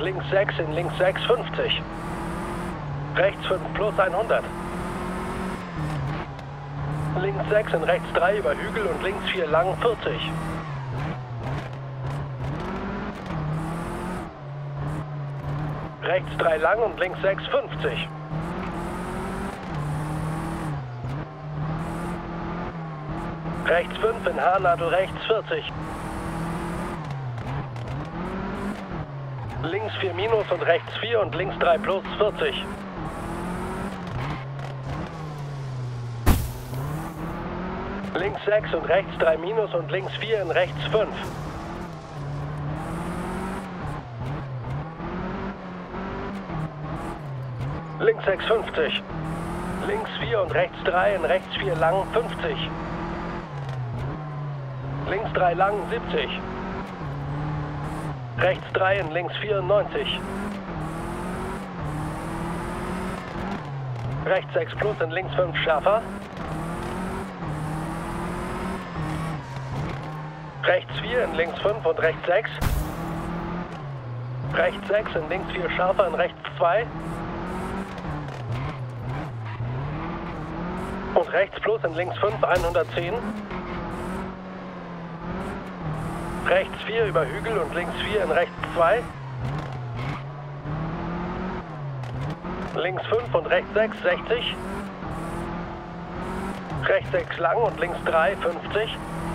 links 6 in links 6, 50. Rechts 5 plus 100. Links 6 in rechts 3 über Hügel und links 4 lang, 40. Rechts 3 lang und links 6, 50. Rechts 5 in Haarnadel rechts, 40. Links 4 minus und rechts 4 und links 3 plus, 40. Links 6 und rechts 3 minus und links 4 in rechts 5. Links 6, 50. Links 4 und rechts 3 in rechts 4 lang, 50. Links 3 lang, 70. Rechts 3 in links 4, 90. Rechts 6 plus in links 5 schärfer. Rechts 4 in links 5 und rechts 6. Rechts 6 in links 4 schärfer in rechts 2. Und rechts plus in links 5, 110. Rechts 4 über Hügel und links 4 in rechts 2. Links 5 und rechts 6, 60. Rechts 6 lang und links 3, 50.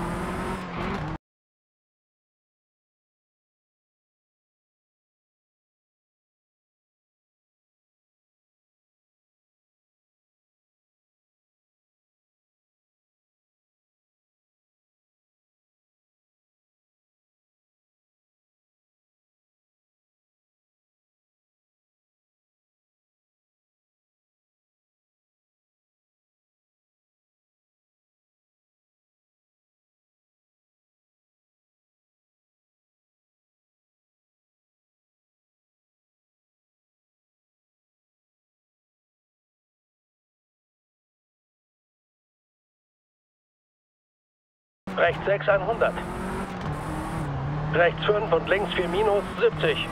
Rechts 6, 100. Rechts 5 und links 4 minus, 70.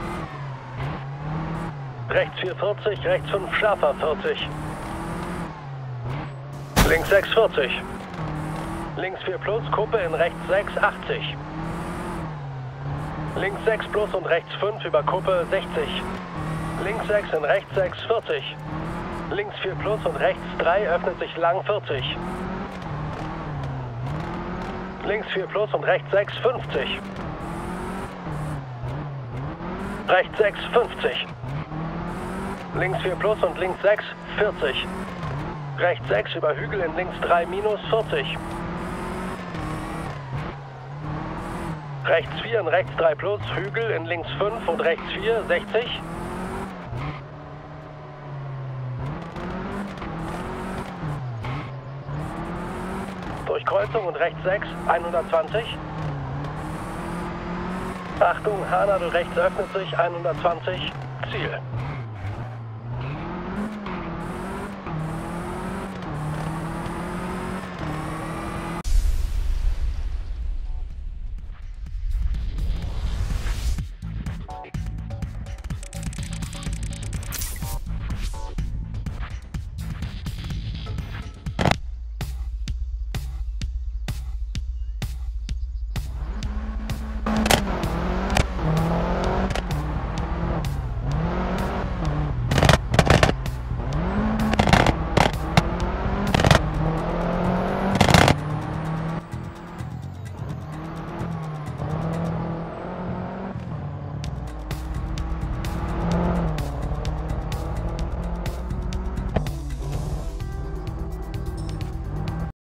Rechts 4, 40, rechts 5 schärfer, 40. Links 6, 40. Links 4 plus, Kuppe in rechts 6, 80. Links 6 plus und rechts 5 über Kuppe, 60. Links 6 in rechts 6, 40. Links 4 plus und rechts 3 öffnet sich lang, 40. Links 4 plus und rechts 6, 50. Rechts 6, 50. Links 4 plus und links 6, 40. Rechts 6 über Hügel in links 3 minus, 40. Rechts 4 in rechts 3 plus, Hügel in links 5 und rechts 4, 60. Durchkreuzung und rechts 6, 120. Achtung, Haarnadel rechts öffnet sich, 120, Ziel.